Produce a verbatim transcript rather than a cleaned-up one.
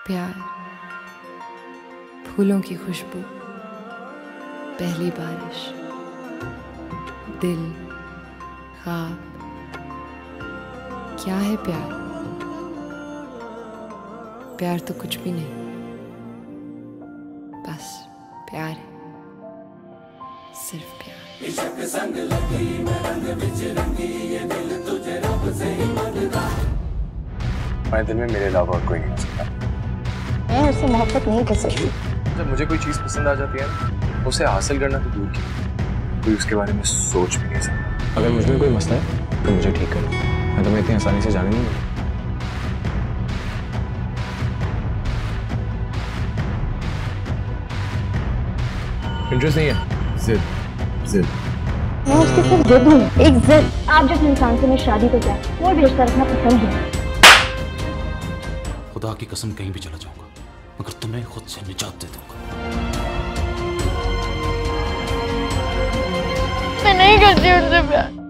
प्यार, फूलों की खुशबू, पहली बारिश, दिल, ख्वाब। क्या है प्यार? प्यार तो कुछ भी नहीं, बस प्यार है, सिर्फ प्यार। इश्क संग लगी मैं रंग विच रंगी, ये दिल तुझे रब से ही मांगता। मेरे दिल में मेरे अलावा और कोई नहीं हो सकता। मैं उससे मोहब्बत नहीं कर सकती। जब मुझे कोई चीज पसंद आ जाती है, उसे हासिल करना तो दूर की, कोई उसके बारे में सोच भी नहीं सकता। अगर मुझ में कोई मसला है तो मुझे ठीक करो, मैं तुम्हें इतनी आसानी से जाने नहीं दूंगा। इंटरेस्ट नहीं है, जिद जिद। मैं उसकी सिर्फ जिद हूँ, एक जिद। आप जिस इंसान से मैं शादी को क्या वो भेजता रखना पसंद है। खुदा की कसम कहीं भी चला जाऊंगा मगर तुम्हें खुद से निजात दे दूंगा। मैं नहीं करती उनसे प्यार।